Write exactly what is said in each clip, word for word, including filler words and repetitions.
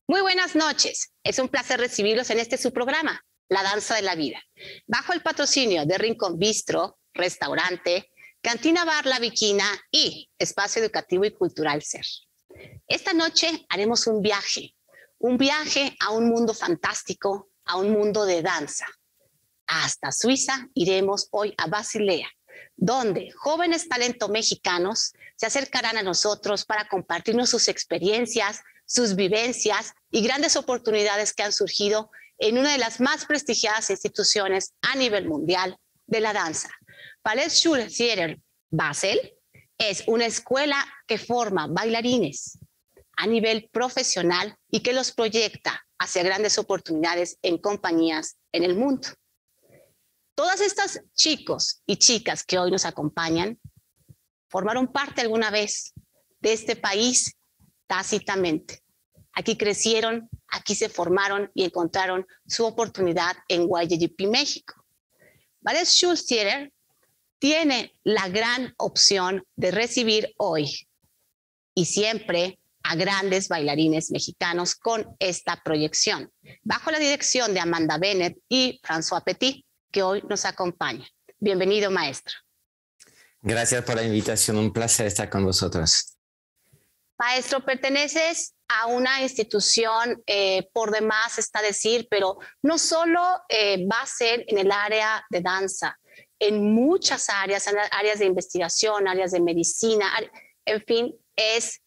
Muy buenas noches. Es un placer recibirlos en este su programa, La Danza de la Vida, bajo el patrocinio de Rincón Bistro, Restaurante, Cantina Bar La Viquina y Espacio Educativo y Cultural Ser. Esta noche haremos un viaje, un viaje a un mundo fantástico, a un mundo de danza. Hasta Suiza iremos hoy a Basilea, donde jóvenes talentos mexicanos se acercarán a nosotros para compartirnos sus experiencias, sus vivencias y grandes oportunidades que han surgido en una de las más prestigiadas instituciones a nivel mundial de la danza. Ballet Schule Theater Basel es una escuela que forma bailarines a nivel profesional y que los proyecta hacia grandes oportunidades en compañías en el mundo. Todas estas chicos y chicas que hoy nos acompañan formaron parte alguna vez de este país tácitamente. Aquí crecieron, aquí se formaron y encontraron su oportunidad en Y G P, México. Ballet Schule Theater tiene la gran opción de recibir hoy y siempre a grandes bailarines mexicanos con esta proyección, bajo la dirección de Amanda Bennett y François Petit, que hoy nos acompaña. Bienvenido, maestro. Gracias por la invitación, un placer estar con vosotros. Maestro, perteneces a una institución, eh, por demás está decir, pero no solo eh, va a ser en el área de danza, en muchas áreas, en áreas de investigación, áreas de medicina, en fin, es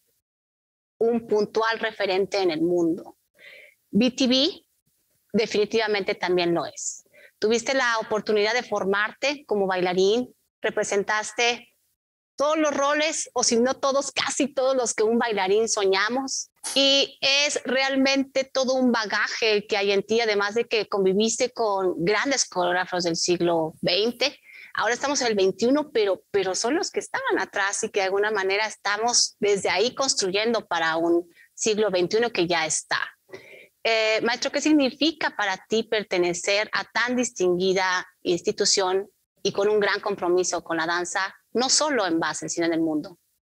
un puntual referente en el mundo. B T V definitivamente también lo es. Tuviste la oportunidad de formarte como bailarín, representaste todos los roles, o si no todos, casi todos los que un bailarín soñamos. Y es realmente todo un bagaje que hay en ti, además de que conviviste con grandes coreógrafos del siglo veinte. Ahora estamos en el veintiuno, pero, pero son los que estaban atrás y que de alguna manera estamos desde ahí construyendo para un siglo veintiuno que ya está. Eh, maestro, ¿qué significa para ti pertenecer a tan distinguida institución y con un gran compromiso con la danza, no solo en Basel, sino en el mundo?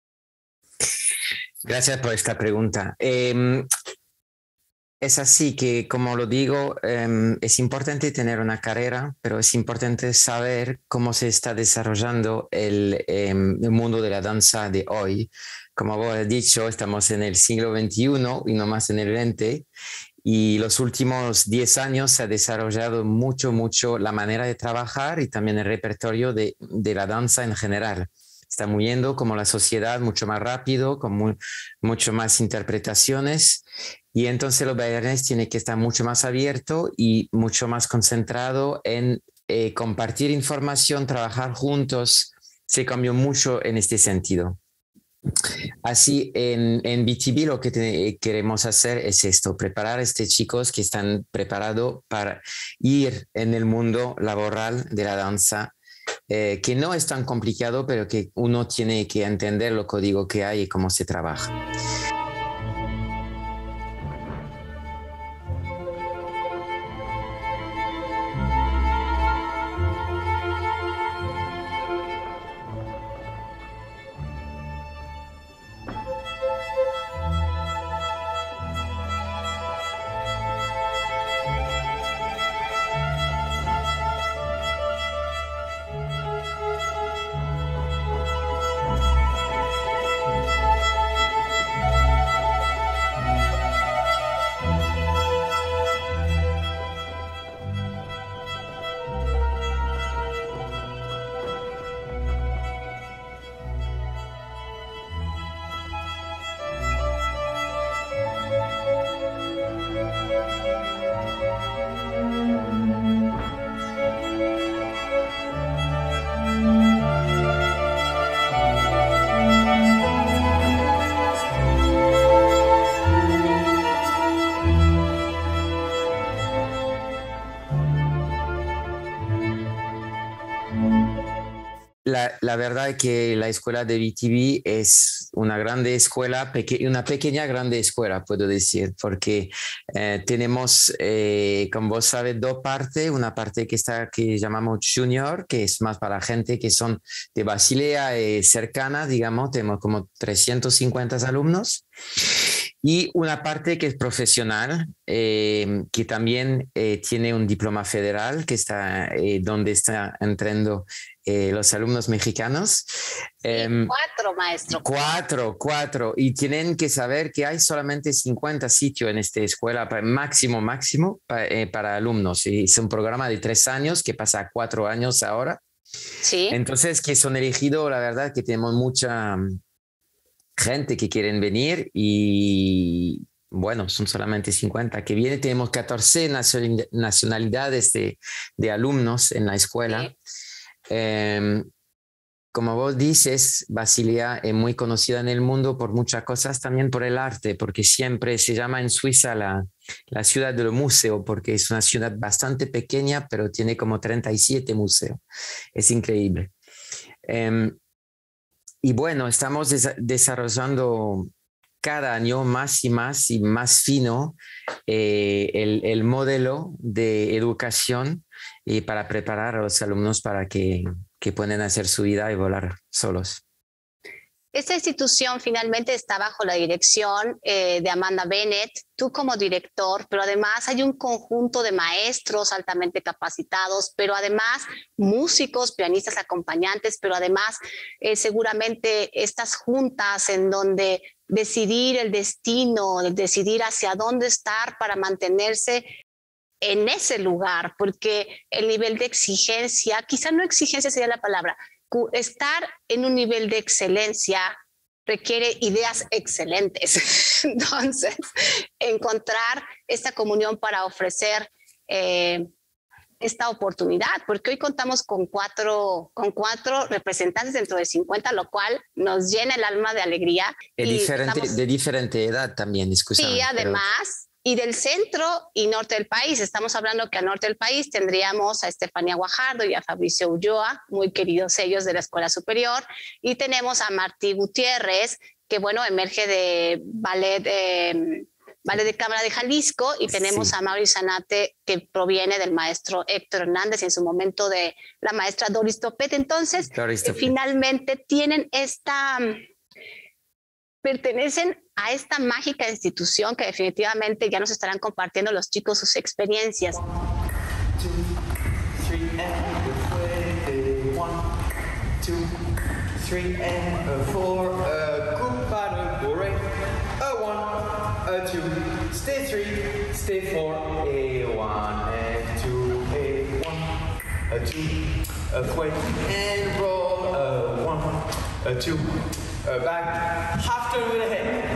Gracias por esta pregunta. Eh, es así que, como lo digo, eh, es importante tener una carrera, pero es importante saber cómo se está desarrollando el, eh, el mundo de la danza de hoy. Como vos has dicho, estamos en el siglo veintiuno y no más en el veinte. Y los últimos diez años se ha desarrollado mucho, mucho la manera de trabajar y también el repertorio de, de la danza en general. Está moviendo como la sociedad mucho más rápido, con muy, mucho más interpretaciones. Y entonces los bailarines tienen que estar mucho más abiertos y mucho más concentrados en eh, compartir información, trabajar juntos. Se cambió mucho en este sentido. Así, en, en B T V lo que te, queremos hacer es esto, preparar a estos chicos que están preparados para ir en el mundo laboral de la danza, eh, que no es tan complicado, pero que uno tiene que entender los códigos que hay y cómo se trabaja. La, la verdad es que la escuela de B T V es una grande escuela, peque, una pequeña grande escuela, puedo decir, porque eh, tenemos, eh, como vos sabes, dos partes. Una parte que está, que llamamos Junior, que es más para gente que son de Basilea eh, cercana, digamos, tenemos como trescientos cincuenta alumnos. Y una parte que es profesional, eh, que también eh, tiene un diploma federal, que está eh, donde están entrando eh, los alumnos mexicanos. Sí, Eh, cuatro, maestro. Cuatro, cuatro. Y tienen que saber que hay solamente cincuenta sitios en esta escuela, para, máximo, máximo, para, eh, para alumnos. Y es un programa de tres años que pasa a cuatro años ahora. Sí. Entonces, que son elegidos, la verdad que tenemos mucha gente que quieren venir y bueno, son solamente cincuenta que vienen. Tenemos catorce nacionalidades de, de alumnos en la escuela. Sí. Eh, como vos dices, Basilea es muy conocida en el mundo por muchas cosas, también por el arte, porque siempre se llama en Suiza la, la ciudad del museo, porque es una ciudad bastante pequeña, pero tiene como treinta y siete museos. Es increíble. Eh, Y bueno, estamos des- desarrollando cada año más y más y más fino eh, el, el modelo de educación y para preparar a los alumnos para que, que puedan hacer su vida y volar solos. Esta institución finalmente está bajo la dirección eh, de Amanda Bennett, tú como director, pero además hay un conjunto de maestros altamente capacitados, pero además músicos, pianistas acompañantes, pero además eh, seguramente estas juntas en donde decidir el destino, decidir hacia dónde estar para mantenerse en ese lugar, porque el nivel de exigencia, quizá no exigencia sería la palabra, estar en un nivel de excelencia requiere ideas excelentes. Entonces, encontrar esta comunión para ofrecer eh, esta oportunidad, porque hoy contamos con cuatro, con cuatro representantes dentro de cincuenta, lo cual nos llena el alma de alegría. De, y diferente, estamos, de diferente edad también, discúlpame. Sí, además... Pero... Y del centro y norte del país. Estamos hablando que al norte del país tendríamos a Estefanía Guajardo y a Fabricio Ulloa, muy queridos ellos de la Escuela Superior. Y tenemos a Martí Gutiérrez, que bueno, emerge de ballet, eh, ballet de Cámara de Jalisco. Y tenemos sí. a Mauri Zanate, que proviene del maestro Héctor Hernández y en su momento de la maestra Doris Topet. Entonces, Doris Topet. Eh, finalmente tienen esta... pertenecen a esta mágica institución que definitivamente ya nos estarán compartiendo los chicos sus experiencias. Uh, back, half turn with the head.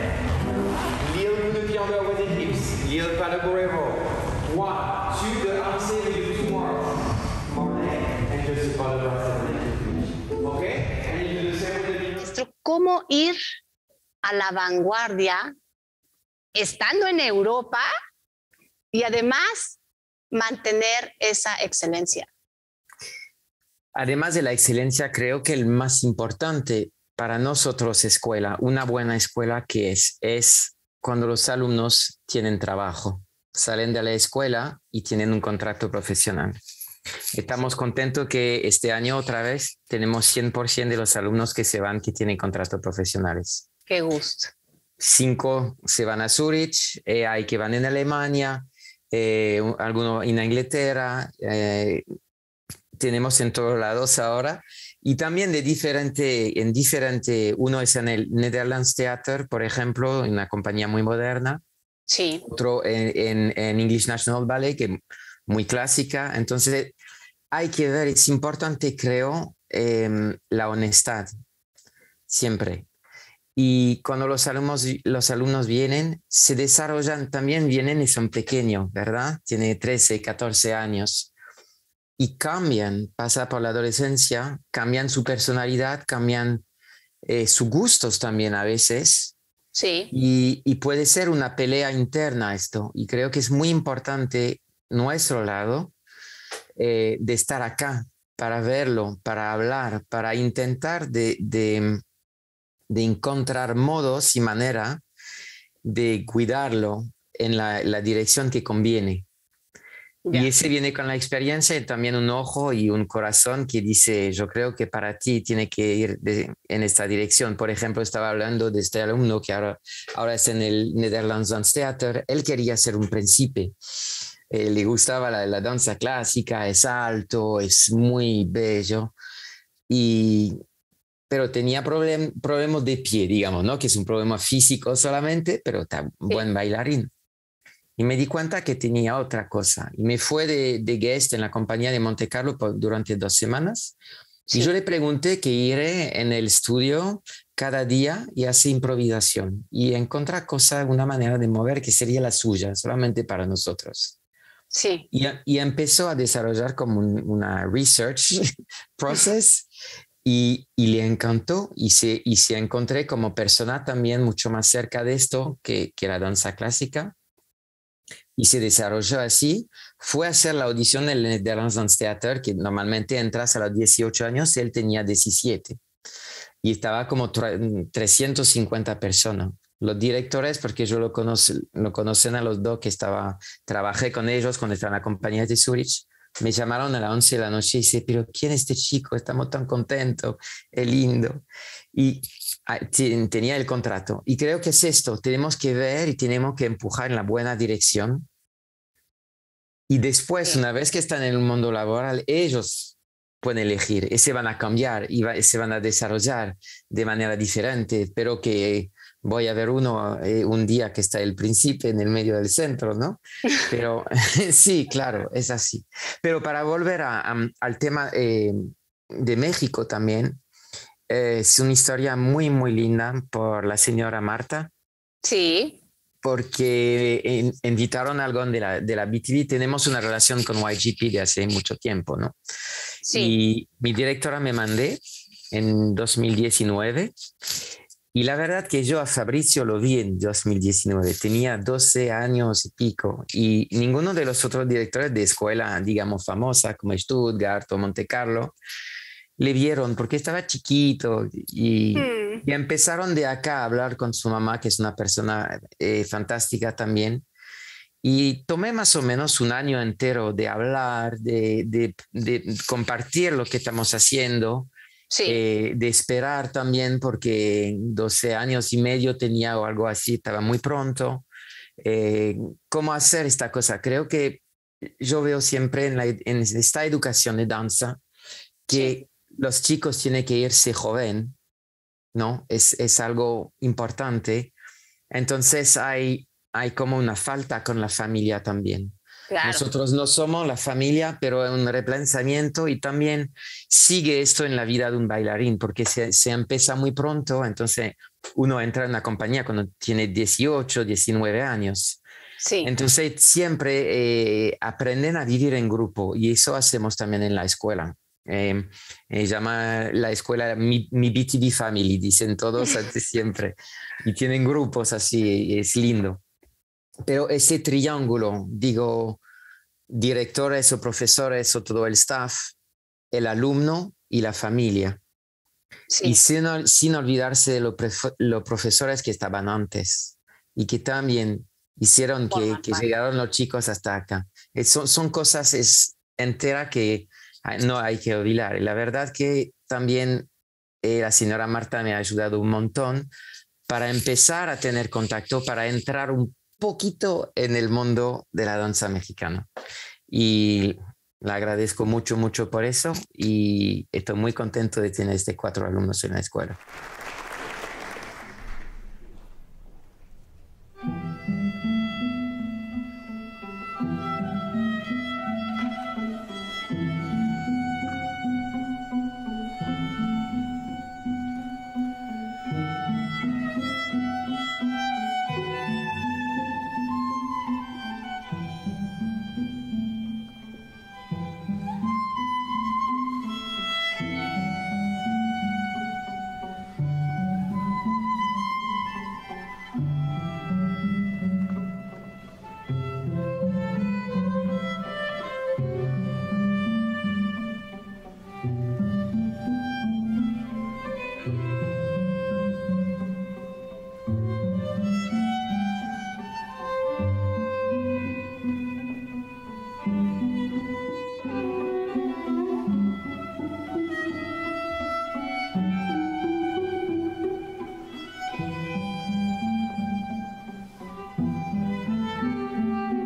Little move the under with the hips. Little paddle go roll. One, two, the arm save you two more. More leg, and just about the rest of the leg. Okay? And you do the same with the knee. ¿Cómo ir a la vanguardia estando en Europa y además mantener esa excelencia? Además de la excelencia, creo que el más importante para nosotros escuela, una buena escuela que es, es cuando los alumnos tienen trabajo, salen de la escuela y tienen un contrato profesional. Estamos contentos que este año otra vez tenemos cien por ciento de los alumnos que se van que tienen contratos profesionales. Qué gusto. Cinco se van a Zurich, eh, hay que van en Alemania, eh, algunos en Inglaterra, eh, tenemos en todos lados ahora. Y también de diferente, en diferente, uno es en el Netherlands Theater, por ejemplo, en una compañía muy moderna. Sí. Otro en, en, en English National Ballet, que es muy clásica. Entonces, hay que ver, es importante, creo, eh, la honestidad, siempre. Y cuando los alumnos, los alumnos vienen, se desarrollan, también vienen y son pequeños, ¿verdad? Tienen trece, catorce años. Y cambian, pasan por la adolescencia, cambian su personalidad, cambian eh, sus gustos también a veces. Sí. Y, y puede ser una pelea interna esto. Y creo que es muy importante nuestro lado eh, de estar acá para verlo, para hablar, para intentar de, de, de encontrar modos y manera de cuidarlo en la, la dirección que conviene. Y Ya. ese viene con la experiencia y también un ojo y un corazón que dice, yo creo que para ti tiene que ir de- en esta dirección. Por ejemplo, estaba hablando de este alumno que ahora, ahora está en el Netherlands Dance Theater. Él quería ser un príncipe. Eh, le gustaba la, la danza clásica, es alto, es muy bello. Y, pero tenía problem, problemas de pie, digamos, ¿no? Que es un problema físico solamente, pero está Sí. buen bailarín. Y me di cuenta que tenía otra cosa. Y me fue de, de guest en la compañía de Monte Carlo por, durante dos semanas. Sí. Y yo le pregunté que iré en el estudio cada día y hacer improvisación y encontrar cosas, una manera de mover que sería la suya, solamente para nosotros. Sí. Y, y empezó a desarrollar como un, una research process y, y le encantó y se, y se encontré como persona también mucho más cerca de esto que, que la danza clásica. Y se desarrolló así. Fue a hacer la audición en el Netherlands Dance Theater, que normalmente entras a los dieciocho años, él tenía diecisiete. Y estaba como trescientas cincuenta personas. Los directores, porque yo lo, conoce, lo conocen a los dos, que estaba, trabajé con ellos cuando estaba en la compañía de Zurich, me llamaron a las once de la noche y dice, pero ¿quién es este chico? Estamos tan contentos, es lindo. Y tenía el contrato. Y creo que es esto, tenemos que ver y tenemos que empujar en la buena dirección. Y después, Sí. una vez que están en el mundo laboral, ellos pueden elegir y se van a cambiar y va, se van a desarrollar de manera diferente. Pero que voy a ver uno eh, un día que está el príncipe en el medio del centro, ¿no? Pero sí, claro, es así. Pero para volver a, a, al tema eh, de México también, eh, es una historia muy, muy linda por la señora Marta. Sí. Porque in, invitaron a algo de la, de la B T V. Tenemos una relación con Y G P de hace mucho tiempo, ¿no? Sí. Y mi directora me mandé en dos mil diecinueve. Y la verdad que yo a Fabricio lo vi en dos mil diecinueve. Tenía doce años y pico. Y ninguno de los otros directores de escuela, digamos, famosa, como Stuttgart o Monte Carlo, le vieron porque estaba chiquito y, mm. y empezaron de acá a hablar con su mamá, que es una persona eh, fantástica también. Y tomé más o menos un año entero de hablar, de, de, de compartir lo que estamos haciendo, Sí. eh, de esperar también, porque doce años y medio tenía o algo así, estaba muy pronto. Eh, ¿Cómo hacer esta cosa? Creo que yo veo siempre en, la, en esta educación de danza que sí. Los chicos tienen que irse joven, ¿no? Es, es algo importante. Entonces hay, hay como una falta con la familia también. Claro. Nosotros no somos la familia, pero es un repensamiento y también sigue esto en la vida de un bailarín, porque se, se empieza muy pronto, entonces uno entra en una compañía cuando tiene dieciocho, diecinueve años. Sí. Entonces siempre eh, aprenden a vivir en grupo y eso hacemos también en la escuela. Eh, eh, llama la escuela mi, mi B T V Family, dicen todos antes siempre, y tienen grupos así, es lindo. Pero ese triángulo, digo, directores o profesores o todo el staff, el alumno y la familia. Sí. Y sin, sin olvidarse de los lo profesores que estaban antes y que también hicieron que, que llegaron los chicos hasta acá. Es, son, son cosas es, enteras que no hay que olvidar. La verdad que también eh, la señora Marta me ha ayudado un montón para empezar a tener contacto, para entrar un poquito en el mundo de la danza mexicana. Y le agradezco mucho, mucho por eso y estoy muy contento de tener este cuatro alumnos en la escuela.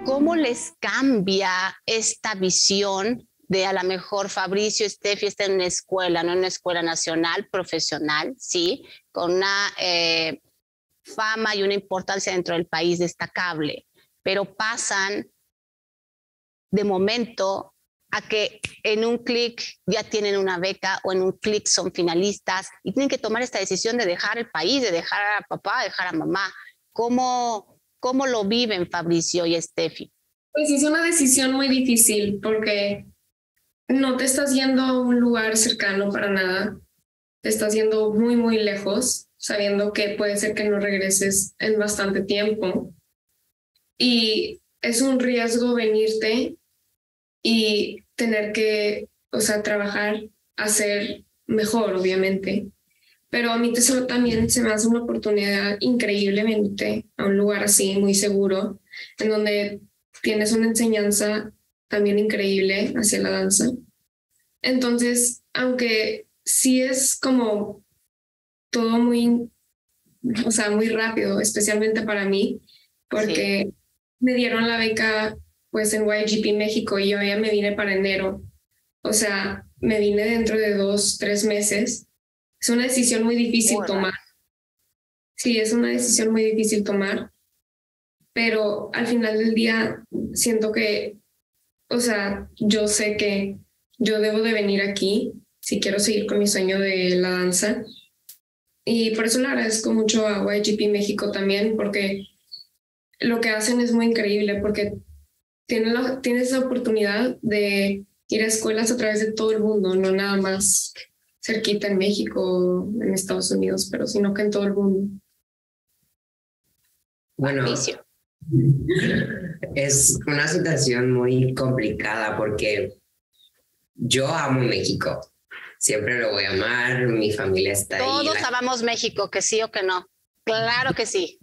¿cómo les cambia esta visión de a lo mejor Fabricio, Steffi está en una escuela, no en una escuela nacional, profesional, sí, con una eh, fama y una importancia dentro del país destacable, pero pasan de momento a que en un clic ya tienen una beca o en un clic son finalistas y tienen que tomar esta decisión de dejar el país, de dejar a papá, de dejar a mamá? ¿Cómo, cómo lo viven Fabricio y Steffi? Pues es una decisión muy difícil porque no te estás yendo a un lugar cercano para nada. Te estás yendo muy, muy lejos, sabiendo que puede ser que no regreses en bastante tiempo. Y es un riesgo venirte y tener que, o sea, trabajar, hacer mejor, obviamente. Pero a mí eso también se me hace una oportunidad increíble venirte a un lugar así, muy seguro, en donde tienes una enseñanza también increíble hacia la danza. Entonces, aunque sí es como todo muy, o sea, muy rápido, especialmente para mí, porque sí. Me dieron la beca pues en Y G P México y yo ya me vine para enero. O sea, me vine dentro de dos, tres meses. Es una decisión muy difícil Bueno. tomar. Sí, es una decisión muy difícil tomar, pero al final del día siento que, o sea, yo sé que yo debo de venir aquí si quiero seguir con mi sueño de la danza. Y por eso le agradezco mucho a Y G P México también, porque lo que hacen es muy increíble, porque tienes, la, tienes la oportunidad de ir a escuelas a través de todo el mundo, no nada más cerquita en México, en Estados Unidos, pero sino que en todo el mundo. Bueno, es una situación muy complicada porque yo amo México. Siempre lo voy a amar, mi familia está ahí. Todos la... amamos México, que sí o que no. Claro que sí.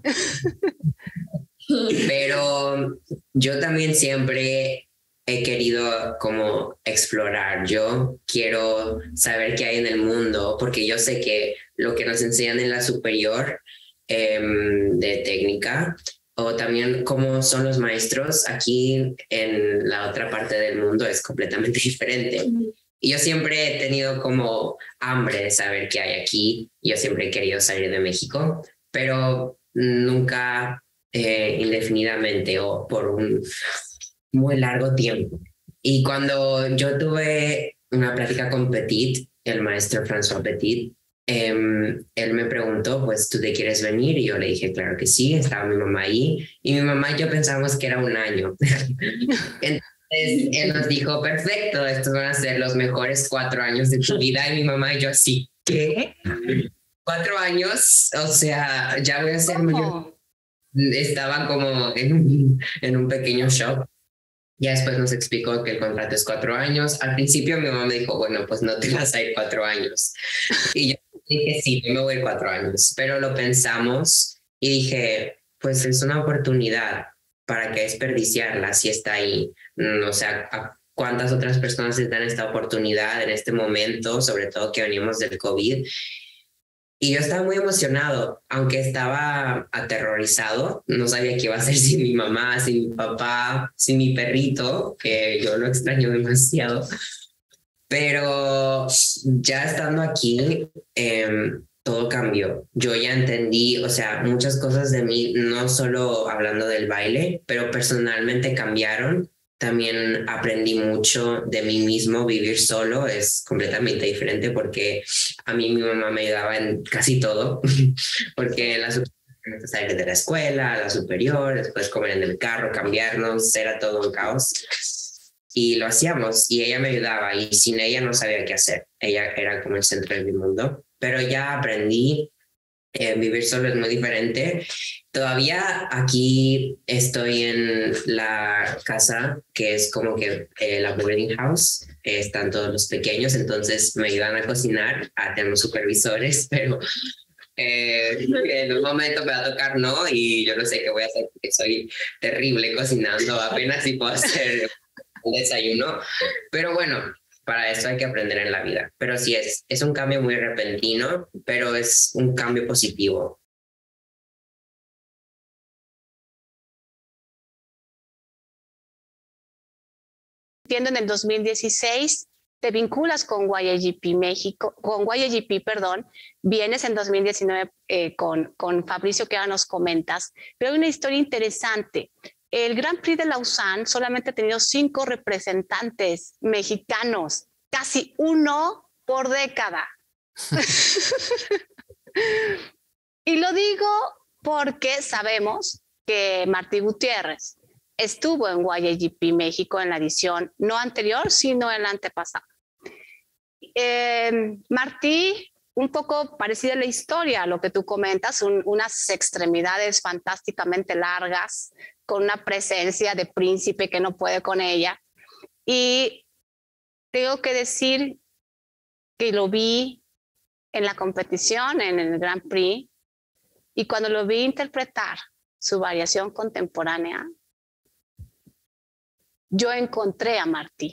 Pero yo también siempre he querido como explorar. Yo quiero saber qué hay en el mundo, porque yo sé que lo que nos enseñan en la superior eh, de técnica, o también cómo son los maestros aquí en la otra parte del mundo, es completamente diferente. Y yo siempre he tenido como hambre de saber qué hay aquí. Yo siempre he querido salir de México, pero nunca eh, indefinidamente o por un muy largo tiempo. Y cuando yo tuve una plática con Petit, el maestro François Petit, eh, él me preguntó, pues, ¿tú te quieres venir? Y yo le dije, claro que sí, estaba mi mamá ahí. Y mi mamá y yo pensamos que era un año. Entonces, él nos dijo, perfecto, estos van a ser los mejores cuatro años de tu vida. Y mi mamá y yo así, ¿qué? Cuatro años, o sea, ya voy a ser mayor. Estaba como en un, en un pequeño shock. Ya después nos explicó que el contrato es cuatro años. Al principio mi mamá me dijo, bueno, pues no te vas a ir cuatro años. Y yo dije, sí, me voy a ir cuatro años. Pero lo pensamos y dije, pues es una oportunidad. ¿Para qué desperdiciarla si está ahí? O sea, ¿a cuántas otras personas les dan esta oportunidad en este momento? Sobre todo que venimos del COVID. Y yo estaba muy emocionado, aunque estaba aterrorizado. No sabía qué iba a hacer sin mi mamá, sin mi papá, sin mi perrito, que yo lo extraño demasiado. Pero ya estando aquí, eh, todo cambió. Yo ya entendí, o sea, muchas cosas de mí, no solo hablando del baile, pero personalmente cambiaron. También aprendí mucho de mí mismo. Vivir solo es completamente diferente porque a mí mi mamá me ayudaba en casi todo, porque la superior, salir de la escuela, la superior, después comer en el carro, cambiarnos, era todo un caos. Y lo hacíamos y ella me ayudaba y sin ella no sabía qué hacer. Ella era como el centro de mi mundo, pero ya aprendí. Eh, vivir solo es muy diferente. Todavía aquí estoy en la casa que es como que eh, la boarding house. Eh, están todos los pequeños, entonces me ayudan a cocinar. Ah, tenemos supervisores, pero eh, en un momento me va a tocar no, y yo no sé qué voy a hacer porque soy terrible cocinando. Apenas si puedo hacer un desayuno, pero bueno, para eso hay que aprender en la vida. Pero sí, es, es un cambio muy repentino, pero es un cambio positivo. compitiendo en el dos mil dieciséis, te vinculas con Y A G P México, con Y A G P, perdón, vienes en dos mil diecinueve eh, con, con Fabricio, que ahora nos comentas, pero hay una historia interesante. El Grand Prix de Lausanne solamente ha tenido cinco representantes mexicanos, casi uno por década. Y lo digo porque sabemos que Martí Gutiérrez estuvo en Y A G P México en la edición no anterior, sino en la antepasada. Eh, Martí, un poco parecida a la historia, lo que tú comentas, un, unas extremidades fantásticamente largas, con una presencia de príncipe que no puede con ella. Y tengo que decir que lo vi en la competición, en el Grand Prix, y cuando lo vi interpretar su variación contemporánea, yo encontré a Martí.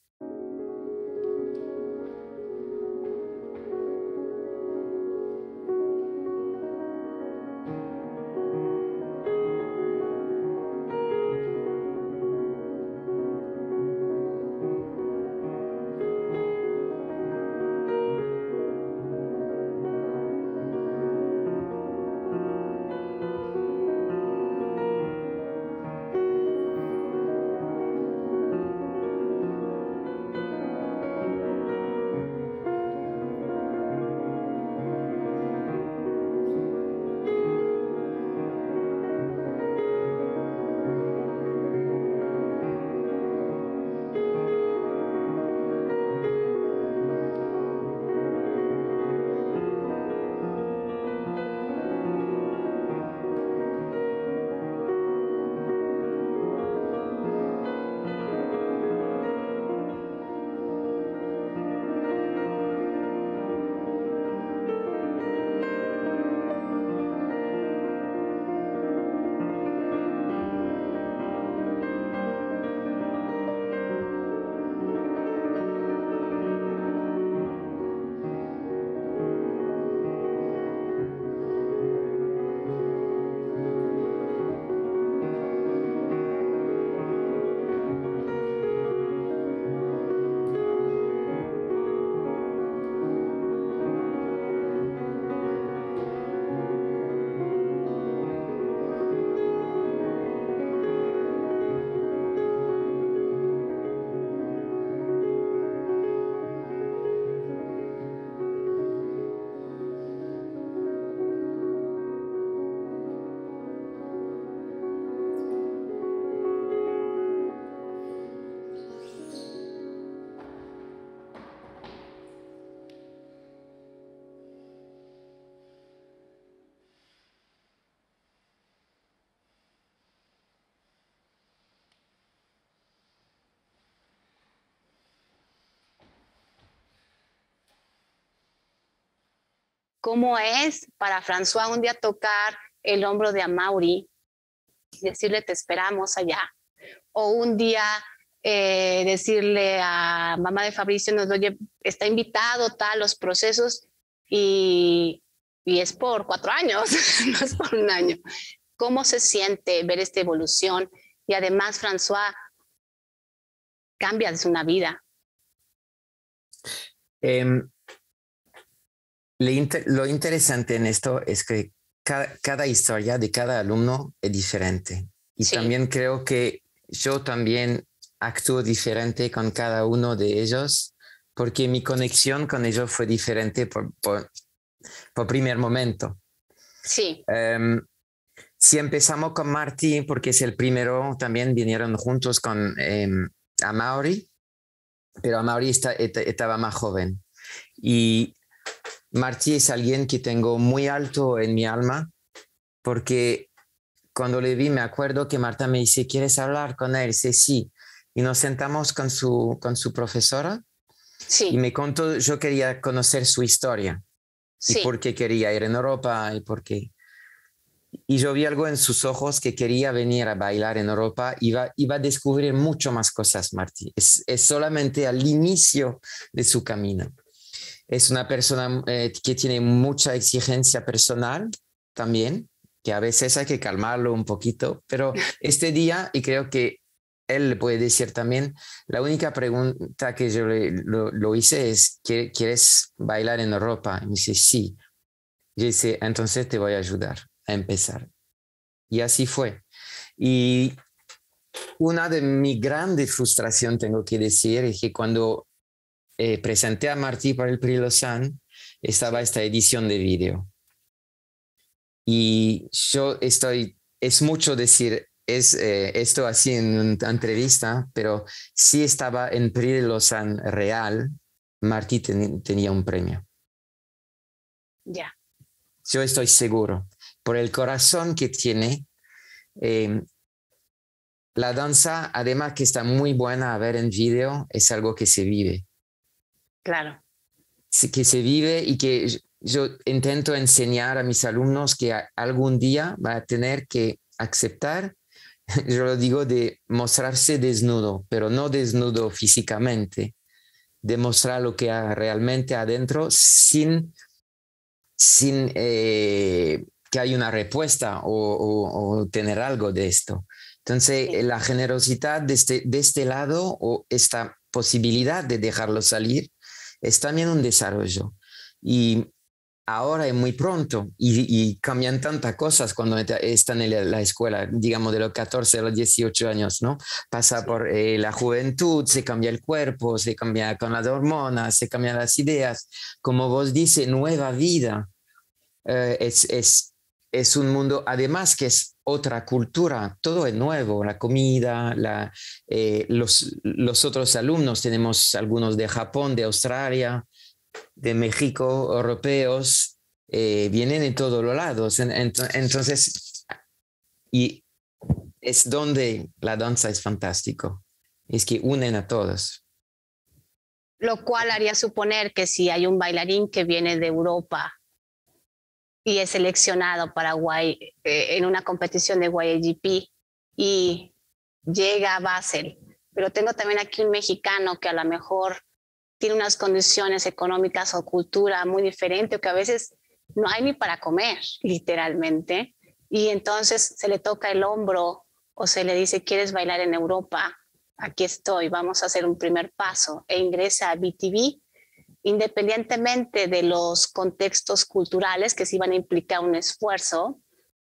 ¿Cómo es para François un día tocar el hombro de Amaury y decirle te esperamos allá? O un día eh, decirle a mamá de Fabricio, nos oye, está invitado, tal, los procesos, y, y es por cuatro años, no es por un año. ¿Cómo se siente ver esta evolución? Y además, François, cambias una vida. Um, Inter lo interesante en esto es que cada, cada historia de cada alumno es diferente. Y sí. También creo que yo también actúo diferente con cada uno de ellos, porque mi conexión con ellos fue diferente por, por, por primer momento. Sí. Um, si empezamos con Martí, porque es el primero, también vinieron juntos con um, Amaury, pero Amaury está, estaba más joven. Y Martí es alguien que tengo muy alto en mi alma, porque cuando le vi me acuerdo que Marta me dice, ¿quieres hablar con él? Sí, sí. Y nos sentamos con su, con su profesora. Sí. Y me contó, yo quería conocer su historia. Sí. Y por qué quería ir en Europa y por qué. Y yo vi algo en sus ojos que quería venir a bailar en Europa. Iba, iba a descubrir mucho más cosas, Martí. Es, es solamente al inicio de su camino. Es una persona eh, que tiene mucha exigencia personal también, que a veces hay que calmarlo un poquito, pero este día, y creo que él le puede decir también, la única pregunta que yo le, lo, lo hice es, ¿quieres bailar en Europa? Y me dice, sí. Yo dice, entonces te voy a ayudar a empezar. Y así fue. Y una de mis grandes frustraciones, tengo que decir, es que cuando eh, presenté a Martí para el Prix Lausanne, estaba esta edición de vídeo. Y yo estoy, es mucho decir es, eh, esto así en una entrevista, pero sí estaba en Prix Lausanne real, Martí ten, tenía un premio. Ya. Yeah. Yo estoy seguro, por el corazón que tiene. Eh, la danza, además que está muy buena a ver en vídeo, es algo que se vive. Claro. Que se vive y que yo intento enseñar a mis alumnos que algún día va a tener que aceptar, yo lo digo, de mostrarse desnudo, pero no desnudo físicamente, de mostrar lo que hay realmente adentro sin, sin eh, que haya una respuesta o, o, o tener algo de esto. Entonces, sí. La generosidad de este, de este lado o esta posibilidad de dejarlo salir es también un desarrollo. Y ahora es muy pronto y, y cambian tantas cosas cuando están en la escuela, digamos de los catorce a los dieciocho años, ¿no? Pasa sí. por eh, la juventud, se cambia el cuerpo, se cambia con las hormonas, se cambian las ideas. Como vos dices, nueva vida. Eh, es, es, es un mundo, además que es otra cultura, todo es nuevo, la comida, la, eh, los, los otros alumnos, tenemos algunos de Japón, de Australia, de México, europeos, eh, vienen de todos los lados. Entonces, y es donde la danza es fantástico, es que unen a todos. Lo cual haría suponer que si hay un bailarín que viene de Europa y es seleccionado para y, eh, en una competición de Y A G P y llega a Basel, pero tengo también aquí un mexicano que a lo mejor tiene unas condiciones económicas o cultura muy diferentes, que a veces no hay ni para comer, literalmente, y entonces se le toca el hombro o se le dice, ¿quieres bailar en Europa? Aquí estoy, vamos a hacer un primer paso, e ingresa a B T V, independientemente de los contextos culturales que sí van a implicar un esfuerzo,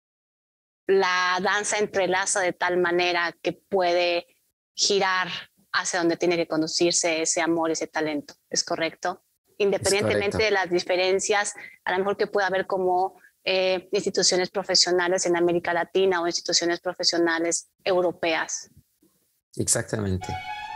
la danza entrelaza de tal manera que puede girar hacia donde tiene que conducirse ese amor, ese talento. ¿Es correcto? Independientemente correcto. de las diferencias, a lo mejor que pueda haber como eh, instituciones profesionales en América Latina o instituciones profesionales europeas. Exactamente.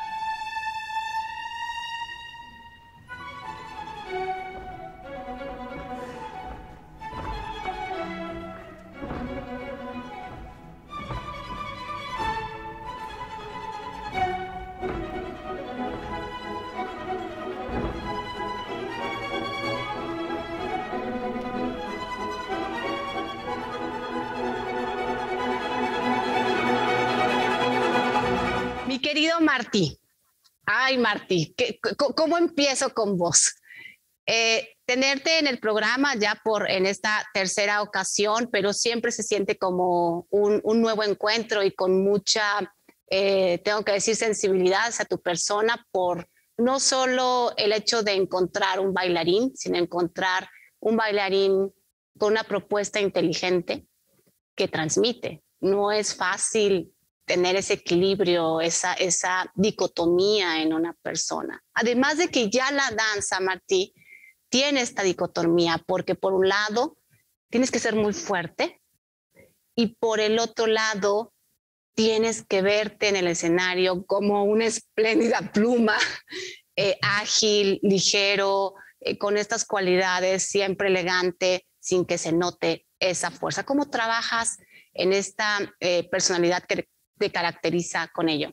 Mi querido Martí, ay Martí, ¿qué, ¿cómo empiezo con vos? Eh, tenerte en el programa ya por en esta tercera ocasión, pero siempre se siente como un, un nuevo encuentro y con mucha, eh, tengo que decir, sensibilidad hacia tu persona por no solo el hecho de encontrar un bailarín, sino encontrar un bailarín con una propuesta inteligente que transmite. No es fácil tener ese equilibrio, esa, esa dicotomía en una persona. Además de que ya la danza, Martí, tiene esta dicotomía, porque por un lado tienes que ser muy fuerte y por el otro lado tienes que verte en el escenario como una espléndida pluma, eh, ágil, ligero, eh, con estas cualidades, siempre elegante, sin que se note esa fuerza. ¿Cómo trabajas en esta eh, personalidad que te caracteriza con ello?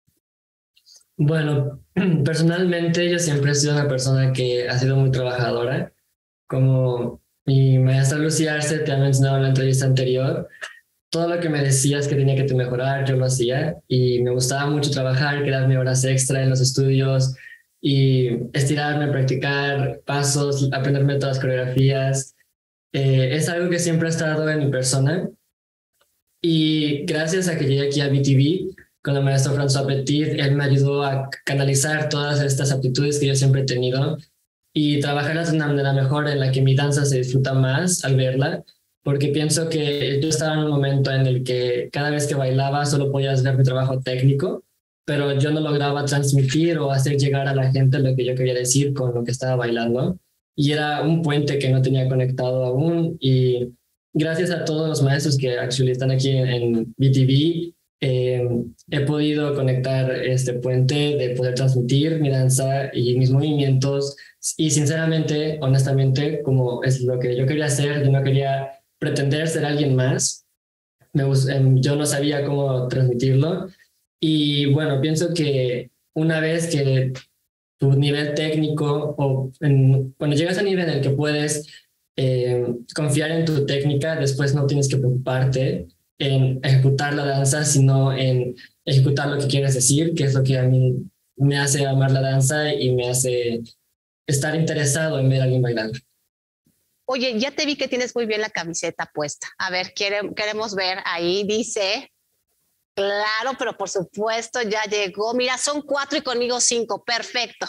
Bueno, personalmente yo siempre he sido una persona que ha sido muy trabajadora. Como mi maestra Lucía Arce te ha mencionado en la entrevista anterior, todo lo que me decías que tenía que mejorar, yo lo hacía y me gustaba mucho trabajar, quedarme horas extra en los estudios y estirarme, practicar pasos, aprenderme todas las coreografías. Eh, es algo que siempre ha estado en mi persona. Y gracias a que llegué aquí a B T V, con el maestro François Petit. Él me ayudó a canalizar todas estas aptitudes que yo siempre he tenido y trabajarlas de una manera mejor en la que mi danza se disfruta más al verla, porque pienso que yo estaba en un momento en el que cada vez que bailaba solo podías ver mi trabajo técnico, pero yo no lograba transmitir o hacer llegar a la gente lo que yo quería decir con lo que estaba bailando, y era un puente que no tenía conectado aún. Y gracias a todos los maestros que actually están aquí en, en B T V, eh, he podido conectar este puente de poder transmitir mi danza y mis movimientos. Y sinceramente, honestamente, como es lo que yo quería hacer, yo no quería pretender ser alguien más. Me, yo no sabía cómo transmitirlo. Y bueno, pienso que una vez que tu nivel técnico, o en, cuando llegas a un nivel en el que puedes eh, confiar en tu técnica, después no tienes que preocuparte en ejecutar la danza, sino en ejecutar lo que quieres decir, que es lo que a mí me hace amar la danza y me hace estar interesado en ver a alguien bailando. Oye, ya te vi que tienes muy bien la camiseta puesta. A ver, quiere, queremos ver ahí, dice... Claro, pero por supuesto ya llegó. Mira, son cuatro y conmigo cinco. Perfecto.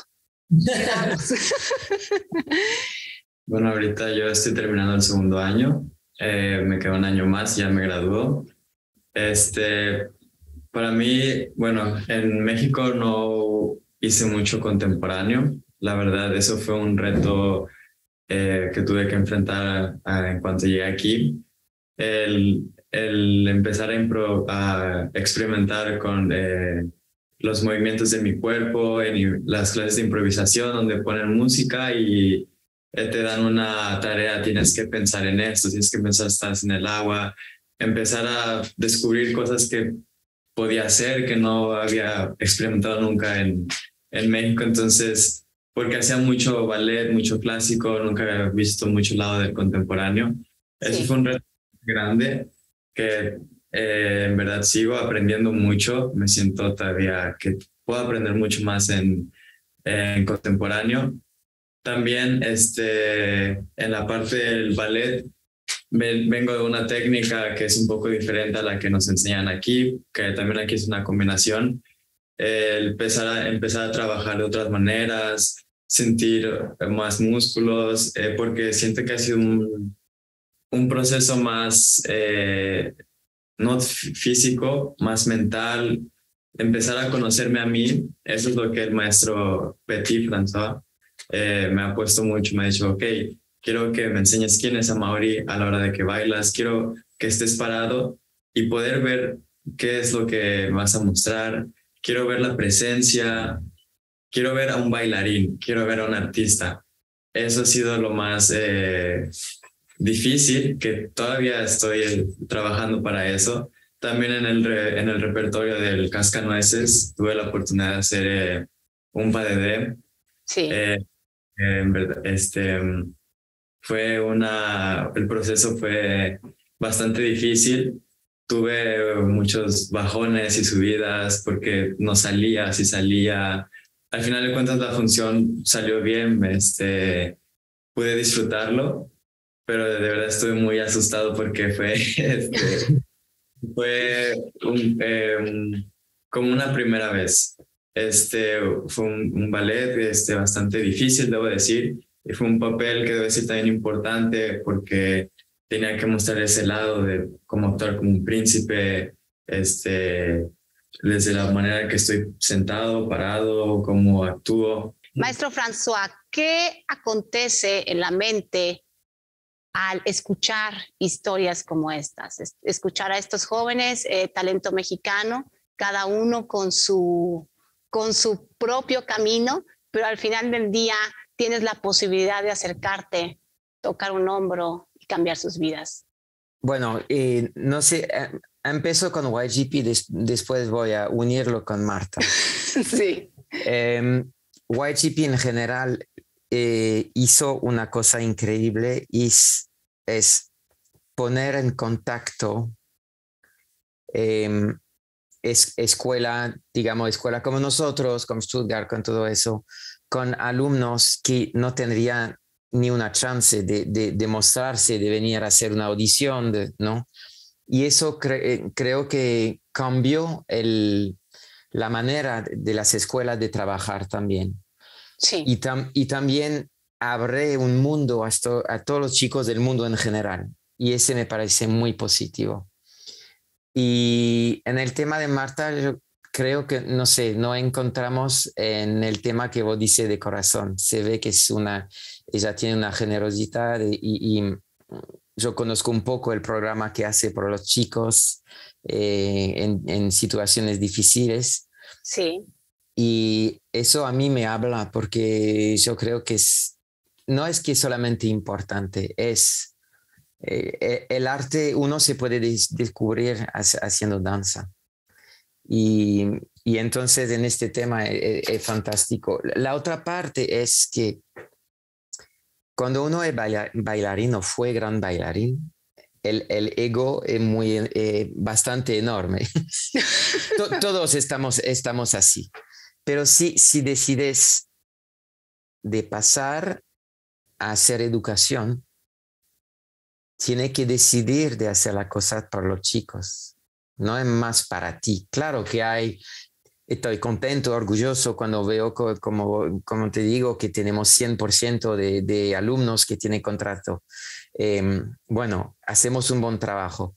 Bueno, ahorita yo estoy terminando el segundo año. Eh, me queda un año más, ya me graduó. Este, para mí, bueno, en México no hice mucho contemporáneo. La verdad, eso fue un reto eh, que tuve que enfrentar a, a, en cuanto llegué aquí. El, el empezar a, impro, a experimentar con eh, los movimientos de mi cuerpo en las clases de improvisación donde ponen música y eh, te dan una tarea, tienes que pensar en esto, tienes que pensar, estás en el agua, empezar a descubrir cosas que podía hacer que no había experimentado nunca en, en México. Entonces, porque hacía mucho ballet, mucho clásico, nunca había visto mucho lado del contemporáneo. Eso sí. Fue un reto grande que eh, en verdad sigo aprendiendo mucho. Me siento todavía que puedo aprender mucho más en, en contemporáneo. También este, en la parte del ballet me, vengo de una técnica que es un poco diferente a la que nos enseñan aquí, que también aquí es una combinación. Eh, empezar, a, empezar a trabajar de otras maneras, sentir más músculos, eh, porque siento que ha sido un un proceso más, eh, no físico, más mental, empezar a conocerme a mí. Eso es lo que el maestro Petit, François, eh, me ha puesto mucho. Me ha dicho, ok, quiero que me enseñes quién es Amaury a la hora de que bailas, quiero que estés parado y poder ver qué es lo que vas a mostrar, quiero ver la presencia, quiero ver a un bailarín, quiero ver a un artista. Eso ha sido lo más... Eh, difícil, que todavía estoy trabajando para eso. También en el, re, en el repertorio del Cascanueces tuve la oportunidad de hacer eh, un pas de deux. Sí. Eh, eh, en verdad, este, fue una, el proceso fue bastante difícil. Tuve muchos bajones y subidas porque no salía, si salía. Al final de cuentas la función salió bien, este, pude disfrutarlo. Pero de verdad estoy muy asustado porque fue, este, fue un, eh, un, como una primera vez. Este, fue un, un ballet este, bastante difícil, debo decir, y fue un papel que debe ser también importante porque tenía que mostrar ese lado de cómo actuar como un príncipe, este, desde la manera que estoy sentado, parado, cómo actúo. Maestro François, ¿qué acontece en la mente al escuchar historias como estas, escuchar a estos jóvenes, eh, talento mexicano, cada uno con su, con su propio camino, pero al final del día tienes la posibilidad de acercarte, tocar un hombro y cambiar sus vidas? Bueno, eh, no sé, eh, empezó con Y G P, des, después voy a unirlo con Marta. Sí. Eh, Y G P en general Eh, hizo una cosa increíble y es, es poner en contacto eh, es, escuela, digamos, escuela como nosotros, como Stuttgart, con todo eso, con alumnos que no tendrían ni una chance de, de, de mostrarse, de venir a hacer una audición, de, ¿no? Y eso cre- creo que cambió el, la manera de las escuelas de trabajar también. Sí. Y, tam, y también abre un mundo a, esto, a todos los chicos del mundo en general. Y ese me parece muy positivo. Y en el tema de Marta, yo creo que, no sé, no encontramos en el tema que vos dices de corazón. Se ve que es una, ella tiene una generosidad y, y yo conozco un poco el programa que hace por los chicos eh, en, en situaciones difíciles. Sí. Y eso a mí me habla porque yo creo que es, no es que solamente importante, es eh, el arte, uno se puede des- descubrir haciendo danza. Y, y entonces en este tema es, es fantástico. La otra parte es que cuando uno es baila, bailarín o fue gran bailarín, el, el ego es muy, eh, bastante enorme. Todos estamos, estamos así. Pero si, si decides de pasar a hacer educación, tienes que decidir de hacer la cosa para los chicos. No es más para ti. Claro que hay, estoy contento, orgulloso cuando veo, como, como te digo, que tenemos cien por ciento de, de alumnos que tienen contrato. Eh, bueno, hacemos un buen trabajo.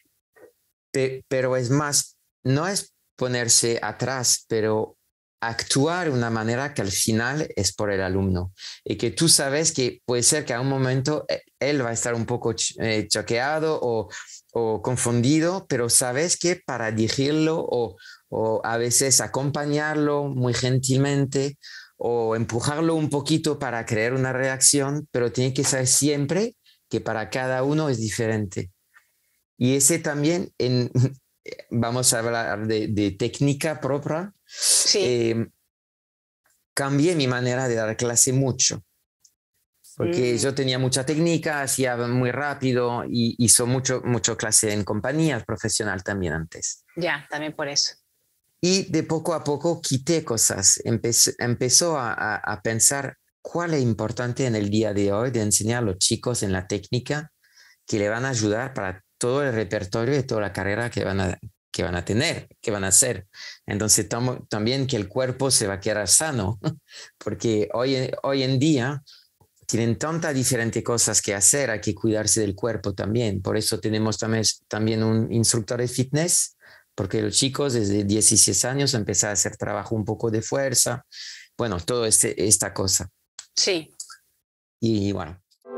Pe- pero es más, no es ponerse atrás, pero actuar de una manera que al final es por el alumno y que tú sabes que puede ser que a un momento él va a estar un poco ch- eh, choqueado o, o confundido, pero sabes que para dirigirlo o, o a veces acompañarlo muy gentilmente o empujarlo un poquito para crear una reacción, pero tiene que saber siempre que para cada uno es diferente. Y ese también, en, vamos a hablar de, de técnica propia, Sí. eh, cambié mi manera de dar clase mucho. Porque Mm. yo tenía mucha técnica, hacía muy rápido y hizo mucho, mucho clase en compañías profesional también antes. Ya, también por eso. Y de poco a poco quité cosas. Empecé, empezó a, a, a pensar cuál es importante en el día de hoy de enseñar a los chicos en la técnica que le van a ayudar para todo el repertorio y toda la carrera que van a, que van a tener, que van a hacer. Entonces tomo, también que el cuerpo se va a quedar sano, porque hoy, hoy en día tienen tantas diferentes cosas que hacer, hay que cuidarse del cuerpo también. Por eso tenemos también, también un instructor de fitness, porque los chicos desde dieciséis años empiezan a hacer trabajo un poco de fuerza, bueno, todo este, esta cosa. Sí. Y bueno.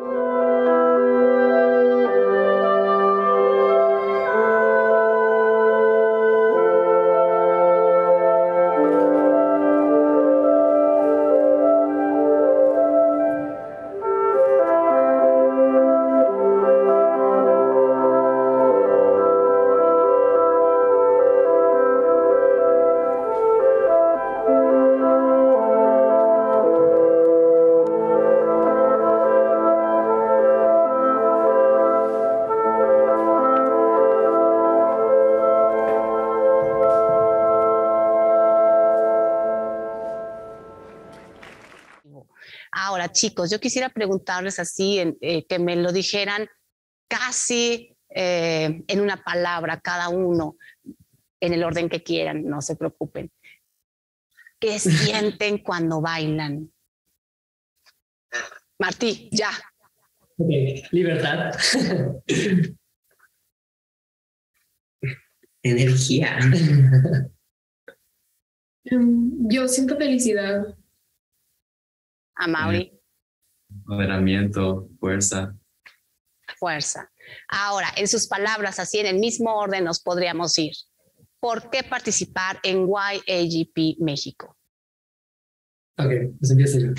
Ahora, chicos, yo quisiera preguntarles así, en, eh, que me lo dijeran casi eh, en una palabra cada uno, en el orden que quieran, no se preocupen. ¿Qué sienten cuando bailan? Martí, ya. Okay. Libertad. Energía. Yo siento felicidad. A Mauri, Empoderamiento, fuerza. fuerza. Ahora, en sus palabras, así en el mismo orden nos podríamos ir. ¿Por qué participar en Y A G P México? Ok, pues empiezo yo.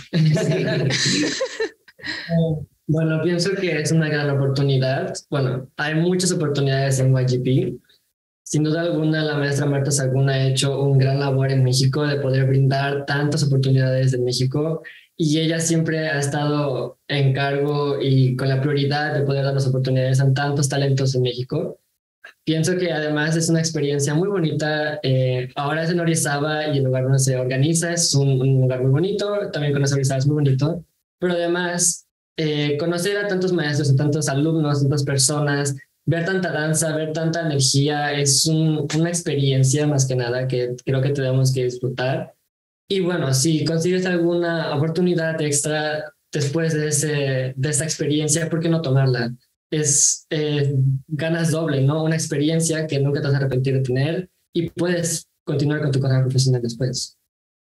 Bueno, pienso que es una gran oportunidad. Bueno, hay muchas oportunidades en Y G P. Sin duda alguna, la maestra Marta Sagún ha hecho un gran labor en México de poder brindar tantas oportunidades en México y ella siempre ha estado en cargo y con la prioridad de poder dar las oportunidades a tantos talentos en México. Pienso que además es una experiencia muy bonita. Eh, ahora es en Orizaba y el lugar donde se organiza es un, un lugar muy bonito. También conocer Orizaba es muy bonito. Pero además, eh, conocer a tantos maestros, a tantos alumnos, a tantas personas ver tanta danza, ver tanta energía, es un, una experiencia más que nada que creo que tenemos que disfrutar. Y bueno, si consigues alguna oportunidad extra después de, ese, de esta experiencia, ¿por qué no tomarla? Es eh, ganas doble, ¿no? Una experiencia que nunca te vas a arrepentir de tener y puedes continuar con tu carrera profesional después.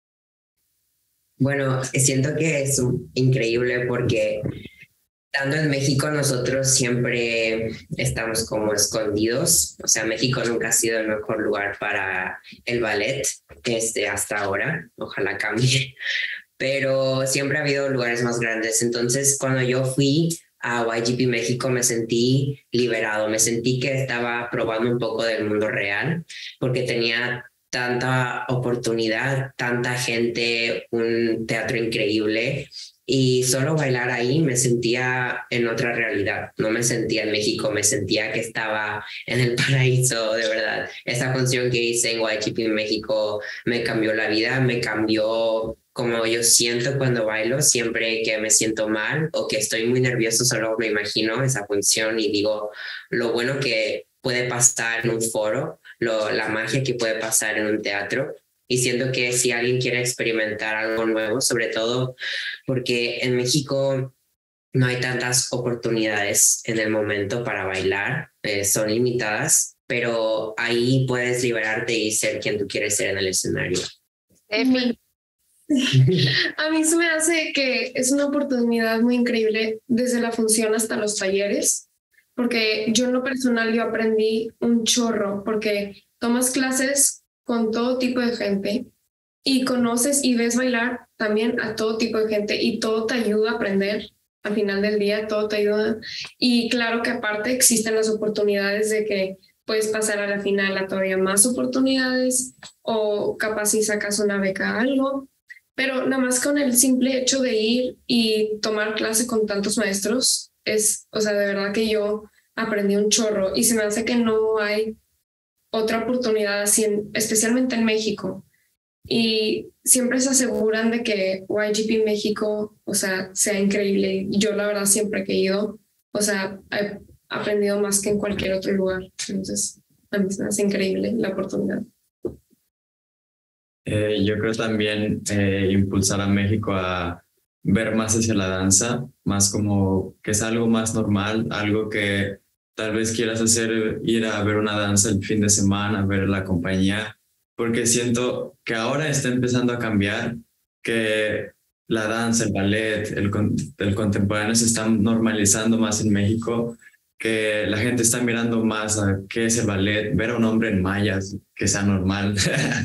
Bueno, siento que es increíble porque estando en México nosotros siempre estamos como escondidos. O sea, México nunca ha sido el mejor lugar para el ballet este, hasta ahora. Ojalá cambie. Pero siempre ha habido lugares más grandes. Entonces, cuando yo fui a Y G P México me sentí liberado. Me sentí que estaba probando un poco del mundo real porque tenía tanta oportunidad, tanta gente, un teatro increíble y solo bailar ahí me sentía en otra realidad. No me sentía en México, me sentía que estaba en el paraíso, de verdad. Esa función que hice en Y G P México me cambió la vida, me cambió como yo siento cuando bailo. Siempre que me siento mal o que estoy muy nervioso, solo me imagino esa función y digo lo bueno que puede pasar en un foro, lo, la magia que puede pasar en un teatro. Y siento que si alguien quiere experimentar algo nuevo, sobre todo porque en México no hay tantas oportunidades en el momento para bailar, eh, son limitadas, pero ahí puedes liberarte y ser quien tú quieres ser en el escenario. Efi. A mí se me hace que es una oportunidad muy increíble desde la función hasta los talleres, porque yo en lo personal yo aprendí un chorro, porque tomas clases con todo tipo de gente y conoces y ves bailar también a todo tipo de gente y todo te ayuda a aprender. Al final del día todo te ayuda y claro que aparte existen las oportunidades de que puedes pasar a la final a todavía más oportunidades o capaz si sacas una beca algo, pero nada más con el simple hecho de ir y tomar clase con tantos maestros es, o sea, de verdad que yo aprendí un chorro y se me hace que no hay otra oportunidad así, en, especialmente en México. Y siempre se aseguran de que Y G P México, o sea, sea increíble. Yo la verdad siempre que he ido, o sea, he aprendido más que en cualquier otro lugar. Entonces, a mí se me hace increíble la oportunidad. Eh, yo creo también eh, impulsar a México a ver más hacia la danza, más como que es algo más normal, algo que tal vez quieras hacer, ir a ver una danza el fin de semana, ver la compañía, porque siento que ahora está empezando a cambiar, que la danza, el ballet, el, el contemporáneo se están normalizando más en México, que la gente está mirando más a qué es el ballet, ver a un hombre en mallas, que sea normal.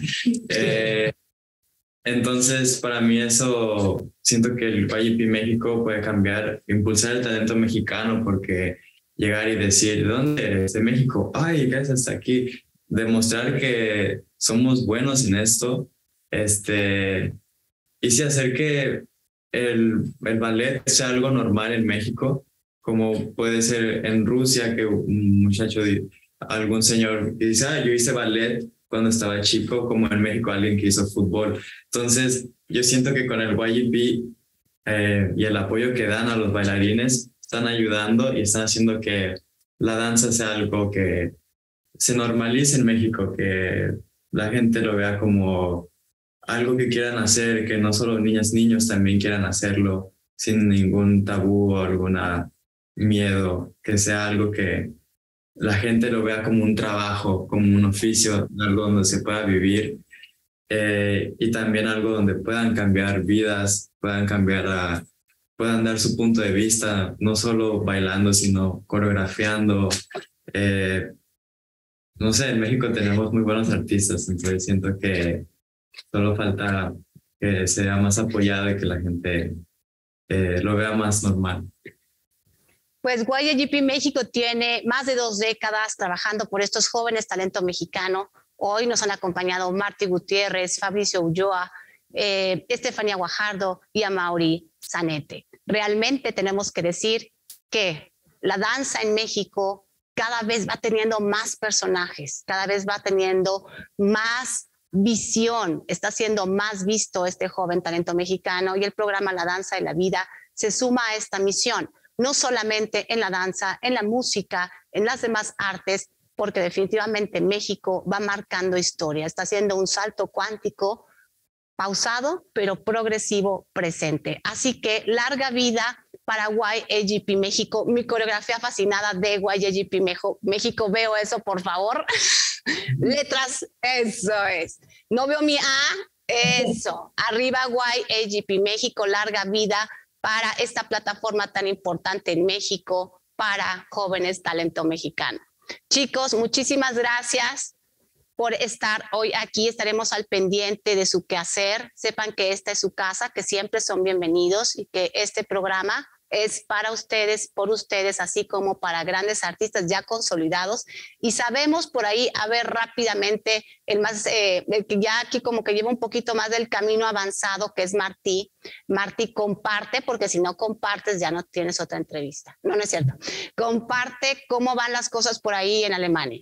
eh, entonces, para mí eso, siento que el Y G P México puede cambiar, impulsar el talento mexicano, porque llegar y decir, ¿de dónde eres? De México. Ay, ¿qué haces hasta aquí? Demostrar que somos buenos en esto, este, y sí hacer que el, el ballet sea algo normal en México, como puede ser en Rusia, que un muchacho, algún señor dice, ah, yo hice ballet cuando estaba chico, como en México alguien que hizo fútbol. Entonces, yo siento que con el Y G P eh, y el apoyo que dan a los bailarines, están ayudando y están haciendo que la danza sea algo que se normalice en México, que la gente lo vea como algo que quieran hacer, que no solo niñas, niños también quieran hacerlo sin ningún tabú o alguna miedo, que sea algo que la gente lo vea como un trabajo, como un oficio, algo donde se pueda vivir eh, y también algo donde puedan cambiar vidas, puedan cambiar a, puedan dar su punto de vista, no solo bailando, sino coreografiando. Eh, no sé, en México tenemos muy buenos artistas, entonces siento que solo falta que sea más apoyado y que la gente eh, lo vea más normal. Pues Y G P México tiene más de dos décadas trabajando por estos jóvenes talento mexicano. Hoy nos han acompañado Marty Gutiérrez, Fabricio Ulloa, eh, Estefanía Guajardo y Amaury Zanete. Realmente tenemos que decir que la danza en México cada vez va teniendo más personajes, cada vez va teniendo más visión, está siendo más visto este joven talento mexicano y el programa La Danza de la Vida se suma a esta misión. No solamente en la danza, en la música, en las demás artes, porque definitivamente México va marcando historia, está haciendo un salto cuántico pausado, pero progresivo presente. Así que larga vida para Y A G P México. Mi coreografía fascinada de Y A G P México. Veo eso, por favor. Letras, eso es. No veo mi A, eso. Arriba Y A G P México, larga vida para esta plataforma tan importante en México para jóvenes talento mexicano. Chicos, muchísimas gracias por estar hoy aquí. Estaremos al pendiente de su quehacer. Sepan que esta es su casa, que siempre son bienvenidos y que este programa es para ustedes, por ustedes, así como para grandes artistas ya consolidados. Y sabemos por ahí, a ver rápidamente, el más, eh, el que ya aquí como que lleva un poquito más del camino avanzado, que es Martí. Martí, comparte, porque si no compartes ya no tienes otra entrevista. No, no es cierto. Comparte cómo van las cosas por ahí en Alemania.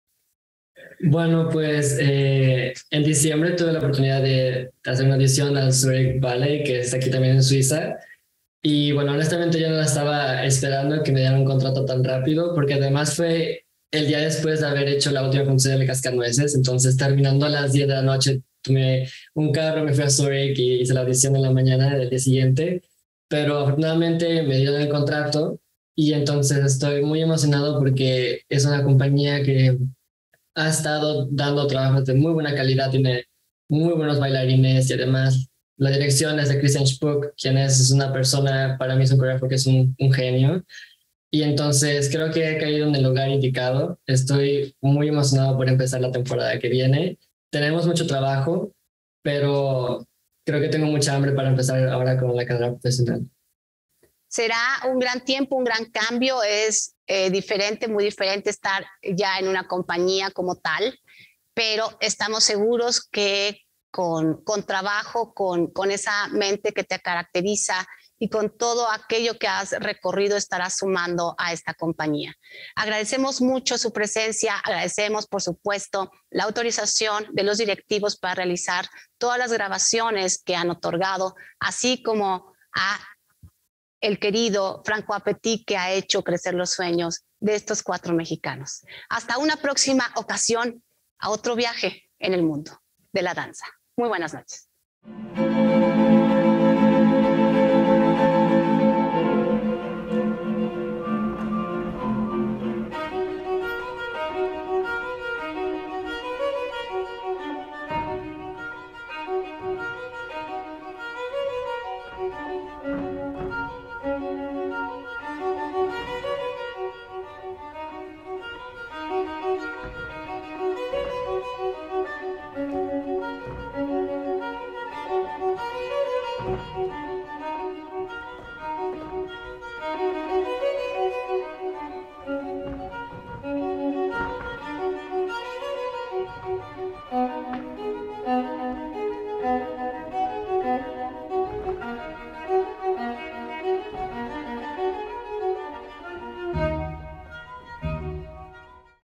Bueno, pues eh, en diciembre tuve la oportunidad de hacer una audición al Zurich Ballet, que está aquí también en Suiza. Y bueno, honestamente yo no la estaba esperando que me dieran un contrato tan rápido, porque además fue el día después de haber hecho la última función de Cascanueces. Entonces, terminando a las diez de la noche, tomé un carro, me fui a Zurich y hice la audición en la mañana del día siguiente. Pero afortunadamente me dieron el contrato y entonces estoy muy emocionado porque es una compañía que ha estado dando trabajos de muy buena calidad, tiene muy buenos bailarines y además la dirección es de Christian Spuck, quien es, es una persona, para mí es un coreógrafo que es un, un genio. Y entonces creo que he caído en el lugar indicado. Estoy muy emocionado por empezar la temporada que viene. Tenemos mucho trabajo, pero creo que tengo mucha hambre para empezar ahora con la carrera profesional. Será un gran tiempo, un gran cambio. Es eh, diferente, muy diferente estar ya en una compañía como tal, pero estamos seguros que Con, con trabajo, con, con esa mente que te caracteriza y con todo aquello que has recorrido estarás sumando a esta compañía. Agradecemos mucho su presencia, agradecemos por supuesto la autorización de los directivos para realizar todas las grabaciones que han otorgado, así como a el querido Franco Apetit, que ha hecho crecer los sueños de estos cuatro mexicanos. Hasta una próxima ocasión, a otro viaje en el mundo de la danza. Muy buenas noches.